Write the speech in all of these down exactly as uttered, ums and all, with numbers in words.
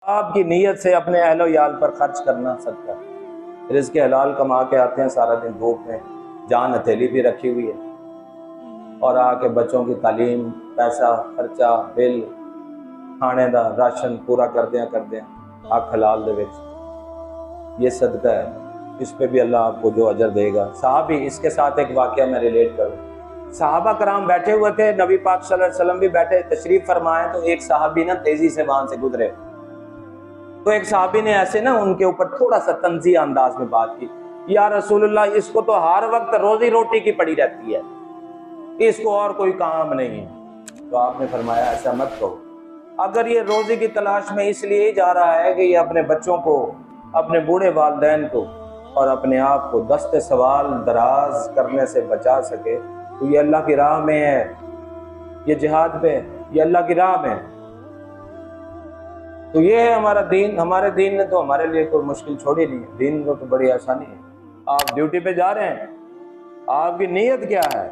آپ کی نیت سے اپنے اہل و عیال پر خرچ کرنا صدقہ ہے۔ رزق حلال کما کے آتے ہیں، سارا دن دھوپ میں جان ہتھیلی بھی رکھی ہوئی ہے، اور آ کے بچوں کی تعلیم، پیسہ خرچہ، بل، کھانے دا راشن پورا کر دیا کر دیا آگ حلال دے وچ، یہ صدقہ ہے۔ اس پہ بھی اللہ آپ کو جو اجر دے گا۔ صحابی، اس کے ساتھ ایک واقعہ میں ریلیٹ کروں۔ صحابہ کرام بیٹھے ہوئے تھے، نبی پاک صلی اللہ علیہ وسلم بھی بیٹھے تشریف فرمائے، تو ایک صحابی نا تیزی سے وہاں سے گزرے، تو ایک صحابی نے ایسے نا ان کے اوپر تھوڑا سا طنزیہ انداز میں بات کی، یا رسول اللہ، اس کو تو ہر وقت روزی روٹی کی پڑی رہتی ہے، اس کو اور کوئی کام نہیں ہے۔ تو آپ نے فرمایا ایسا مت کہو، اگر یہ روزی کی تلاش میں اس لیے ہی جا رہا ہے کہ یہ اپنے بچوں کو، اپنے بوڑھے والدین کو اور اپنے آپ کو دست سوال دراز کرنے سے بچا سکے، تو یہ اللہ کی راہ میں ہے، یہ جہاد پہ ہے، یہ اللہ کی راہ میں ہے۔ تو یہ ہے ہمارا دین۔ ہمارے دین نے تو ہمارے لیے کوئی مشکل چھوڑی نہیں ہے، دین کو تو بڑی آسانی ہے۔ آپ ڈیوٹی پہ جا رہے ہیں، آپ کی نیت کیا ہے؟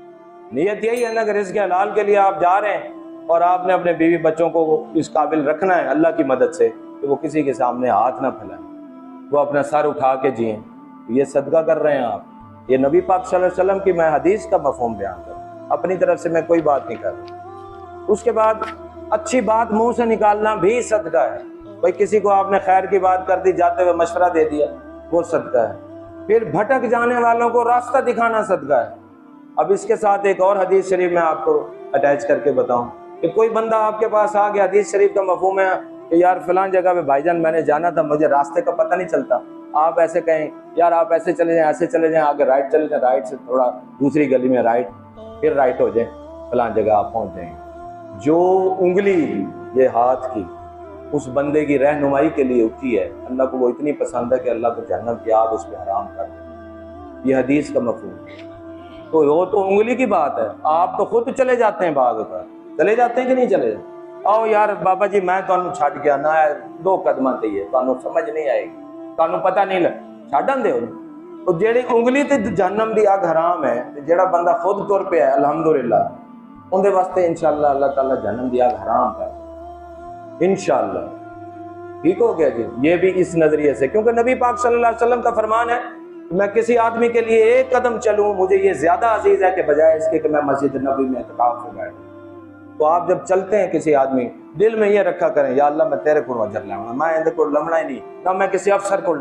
نیت یہی ہے نا کہ رزق حلال کے لیے آپ جا رہے ہیں، اور آپ نے اپنے بیوی بچوں کو اس قابل رکھنا ہے اللہ کی مدد سے کہ وہ کسی کے سامنے ہاتھ نہ پھیلائیں، وہ اپنا سر اٹھا کے جئیں۔ یہ صدقہ کر رہے ہیں آپ۔ یہ نبی پاک صلی اللہ علیہ وسلم کی میں حدیث کا مفہوم بیان کر رہا ہوں، اپنی طرف سے میں کوئی بات نہیں کر رہا۔ اس کے بعد اچھی بات منہ سے نکالنا بھی صدقہ ہے۔ بھائی کسی کو آپ نے خیر کی بات کر دی، جاتے ہوئے مشورہ دے دیا، وہ صدقہ ہے۔ پھر بھٹک جانے والوں کو راستہ دکھانا صدقہ ہے۔ اب اس کے ساتھ ایک اور حدیث شریف میں آپ کو اٹیچ کر کے بتاؤں کہ کوئی بندہ آپ کے پاس آ گیا، حدیث شریف کا مفہوم ہے کہ یار فلان جگہ پہ بھائی جان میں نے جانا تھا، مجھے راستے کا پتہ نہیں چلتا، آپ ایسے کہیں یار آپ ایسے چلے جائیں، ایسے چلے جائیں، آگے رائٹ چلے جائیں، رائٹ سے تھوڑا دوسری گلی میں رائٹ، پھر رائٹ ہو جائیں، فلان جگہ آپ پہنچ جائیں گے۔ جو انگلی یہ ہاتھ کی اس بندے کی رہنمائی کے لیے اٹھی ہے، اللہ کو وہ اتنی پسند ہے کہ اللہ کو جہنم کی آگ اس پہ حرام کر دے۔ یہ حدیث کا مفہوم ہے۔ تو وہ تو انگلی کی بات ہے، آپ تو خود چلے جاتے ہیں، باغ پر چلے جاتے ہیں کہ نہیں چلے جاتے؟ آؤ یار بابا جی میں تمہیں چھڈ کے آنا ہے، دو قدمہ تے ہے، تمہیں سمجھ نہیں آئے گی، تمہیں پتہ نہیں لگ چھڈن دے۔ تو جیڑی انگلی تے جہنم دی آگ حرام ہے، جیڑا بندہ خود تر پہ ہے الحمدللہ، ان دے واسطے انشاءاللہ اللہ تعالیٰ جہنم دی آگ حرام کر دے انشاءاللہ۔ ٹھیک ہو گیا جی؟ یہ بھی اس نظریے سے، کیونکہ نبی پاک صلی اللہ علیہ وسلم کا فرمان ہے میں کسی آدمی کے لیے ایک قدم چلوں، مجھے یہ زیادہ عزیز ہے کہ بجائے اس کے کہ میں مسجد نبی میں اعتکاف میں بیٹھوں۔ تو آپ جب چلتے ہیں کسی آدمی، دل میں یہ رکھا کریں یا اللہ میں تیرے کو اجر لاؤں، میں اندر کو لمنا ہی نہیں، نہ میں کسی افسر کو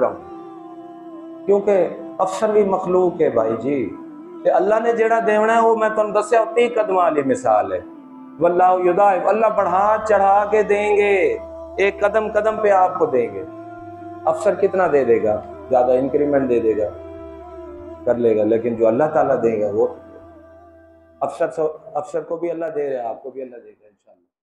لاؤں، کیونکہ افسر بھی مخلوق ہے بھائی جی۔ کہ اللہ نے جیڑا دیونا ہے وہ میں تم دسیا تی قدم والی مثال ہے، واللہ یضاعف، اللہ بڑھا چڑھا کے دیں گے، ایک قدم قدم پہ آپ کو دیں گے۔ افسر کتنا دے دے گا؟ زیادہ انکریمنٹ دے دے گا، کر لے گا، لیکن جو اللہ تعالیٰ دے گا وہ افسر افسر کو بھی اللہ دے رہا ہے، آپ کو بھی اللہ دے گا انشاءاللہ۔